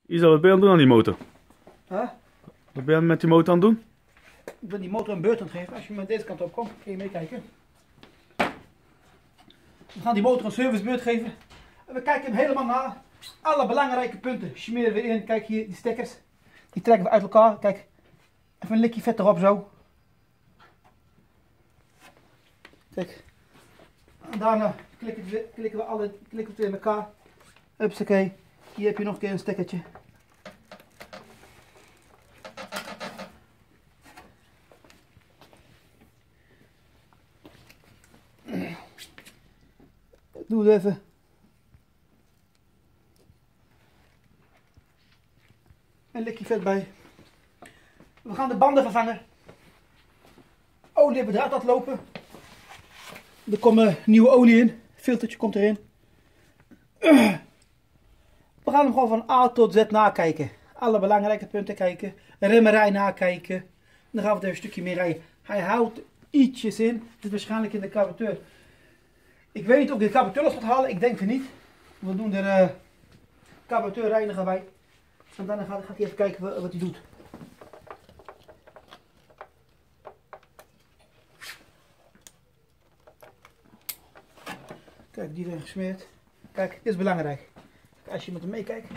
Isa, wat ben je aan het doen aan die motor? Huh? Wat ben je met die motor aan het doen? Ik ben die motor een beurt aan het geven. Als je met deze kant op komt, kun je meekijken. We gaan die motor een servicebeurt geven. En we kijken hem helemaal na. Alle belangrijke punten smeren we in. Kijk hier, die stekkers. Die trekken we uit elkaar. Kijk, even een likje vet erop zo. Kijk. En daarna klikken we het in elkaar. Hupsakee. Hier heb je nog een keer een stekkertje. Doe het even. Een likje vet bij. We gaan de banden vervangen. Olie hebben we eruit laten lopen. Er komt nieuwe olie in. Filtertje komt erin. We gaan hem gewoon van A tot Z nakijken. Alle belangrijke punten kijken. Remmerij nakijken. Dan gaan we er een stukje meer rijden. Hij houdt ietsjes in. Het is waarschijnlijk in de carburateur. Ik weet niet of ik de carburateur los gaat halen. Ik denk van niet. We doen er carburateurreiniger bij. En daarna gaat hij even kijken wat hij doet. Kijk, die erin gesmeerd. Kijk, dit is belangrijk. Als je met hem meekijkt.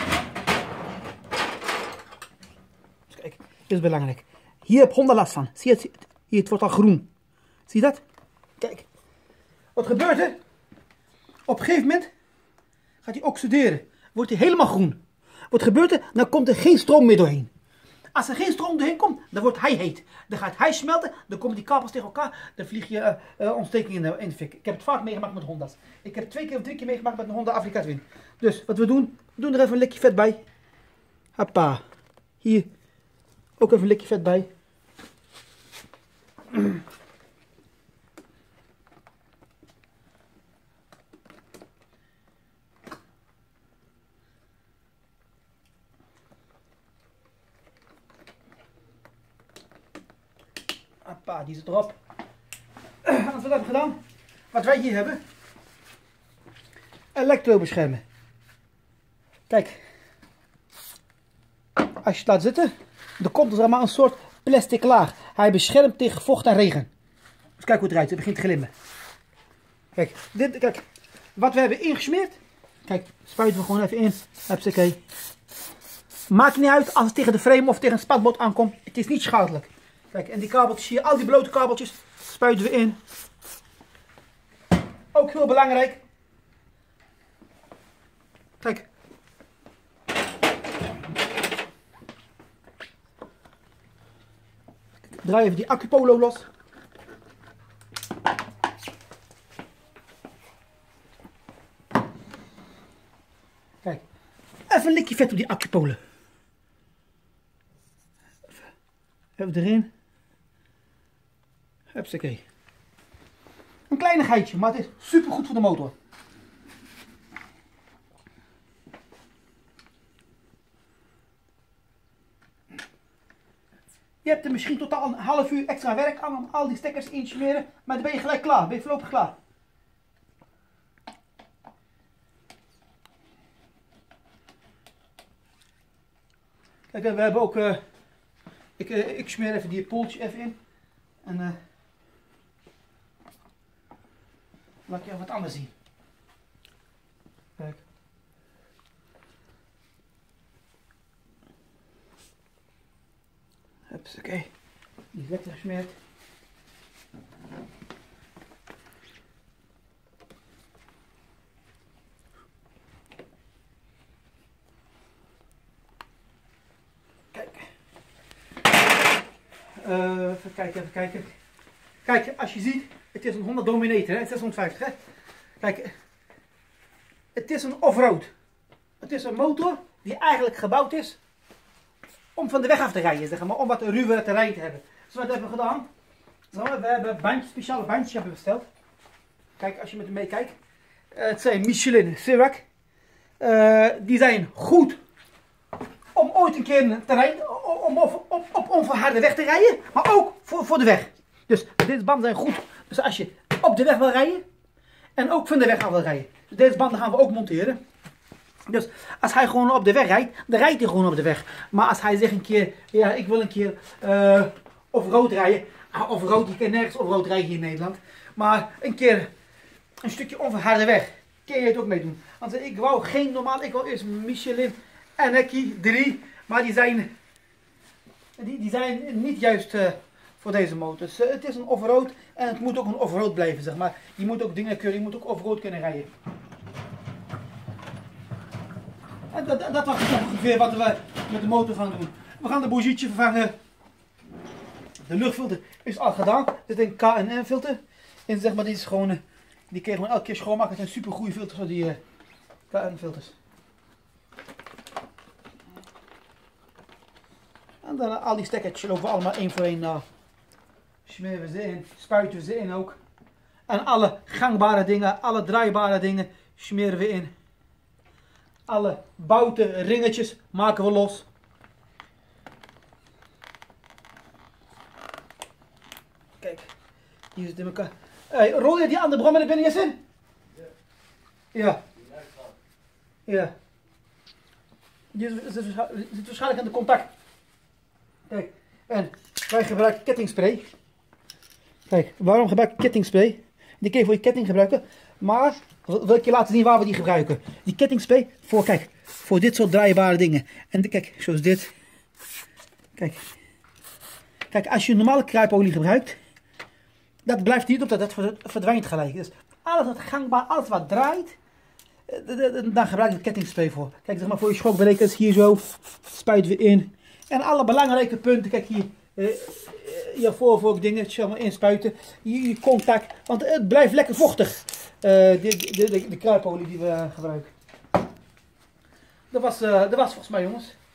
Dus kijk, dit is belangrijk. Hier heb Honda last van. Zie je het? Hier, het wordt al groen. Zie je dat? Kijk. Wat gebeurt er? Op een gegeven moment gaat hij oxideren. Wordt hij helemaal groen. Wat gebeurt er? Dan komt er geen stroom meer doorheen. Als er geen stroom doorheen komt, dan wordt hij heet. Dan gaat hij smelten, dan komen die kabels tegen elkaar, dan vlieg je ontsteking in de fik. Ik heb het vaak meegemaakt met Honda's. Ik heb 2 keer of 3 keer meegemaakt met een Honda Afrika Twin. Dus wat we doen er even een likje vet bij. Hoppa. Hier ook even een likje vet bij. Hoppa, die zit erop. En als we dat hebben gedaan, wat wij hier hebben, elektrobeschermen. Kijk, als je het laat zitten, dan komt er allemaal een soort plastic laag. Hij beschermt tegen vocht en regen. Dus kijk hoe het eruit, het begint te glimmen. Kijk, kijk, wat we hebben ingesmeerd, kijk, spuiten we gewoon even in. Hupsakee. Maakt niet uit als het tegen de frame of tegen een spatbord aankomt, het is niet schadelijk. Kijk, en die kabeltjes hier, al die blote kabeltjes, spuiten we in. Ook heel belangrijk. Kijk. Draai even die accupolo los. Kijk. Even een likje vet op die accupolo. Even erin. Hupsakee. Een kleinigheidje, maar het is super goed voor de motor. Je hebt er misschien totaal een half uur extra werk aan om al die stekkers in te smeren, maar dan ben je gelijk klaar, ben je voorlopig klaar. Kijk, we hebben ook, ik smeer even die poeltje even in. En laat ik even wat anders zien. Kijk. Oké. Die is lekker gesmeerd. Kijk. Even kijken, even kijken. Kijk, als je ziet, het is een Honda Dominator, hè, 650. Hè. Kijk, het is een offroad. Het is een motor die eigenlijk gebouwd is om van de weg af te rijden, zeg maar, om wat ruwere terrein te hebben. Dus wat hebben we gedaan? Zo, we hebben bandjes, speciale bandjes hebben besteld. Kijk, als je met hem meekijkt. Het zijn Michelin Cirac. Die zijn goed om ooit een keer een terrein, om op onverharde weg te rijden, maar ook voor de weg. Dus deze banden zijn goed. Dus als je op de weg wil rijden en ook van de weg af wil rijden. Dus deze banden gaan we ook monteren. Dus als hij gewoon op de weg rijdt, dan rijdt hij gewoon op de weg. Maar als hij zegt een keer, ja, ik wil een keer off-road rijden. Off-road, je kan nergens off-road rijden hier in Nederland. Maar een keer een stukje onverharde weg, kun je het ook meedoen. Want ik wou geen normaal, ik wou eerst Michelin en Ecki 3. Maar die zijn niet juist voor deze motor. Dus, het is een off-road en het moet ook een off-road blijven, zeg maar. Je moet ook dingen kunnen, je moet ook off-road kunnen rijden. En dat was ongeveer wat we met de motor gaan doen. We gaan de bougietje vervangen. De luchtfilter is al gedaan. Dit is een K&N filter. En zeg maar, dit is gewoon, die kun je gewoon elke keer schoonmaken. Het zijn super goede filters voor die K&N filters. En dan al die stekkertjes lopen we allemaal één voor één na. Smeren we ze in, spuiten we ze in ook. En alle gangbare dingen, alle draaibare dingen smeren we in. Alle bouten, ringetjes maken we los. Kijk, hier zit in elkaar. Hey, rol je die andere brom er binnen eens in? Ja. Ja. Die zit waarschijnlijk aan de contact. Kijk, en wij gebruiken kettingspray. Kijk, waarom gebruik ik kettingspray? Die kun je voor je ketting gebruiken. Maar, wil ik je laten zien waar we die gebruiken. Die kettingspray voor, kijk, voor dit soort draaibare dingen. En kijk, zoals dit. Kijk. Kijk, als je normale kruipolie gebruikt, dat blijft niet op, dat verdwijnt gelijk. Dus alles wat gangbaar, alles wat draait, daar gebruik je kettingspray voor. Kijk, zeg maar voor je schokbrekers, hier zo, spuiten we in. En alle belangrijke punten, kijk hier, je dingen, allemaal inspuiten, je contact, want het blijft lekker vochtig, de kruipolie die we gebruiken. Dat was volgens mij, jongens.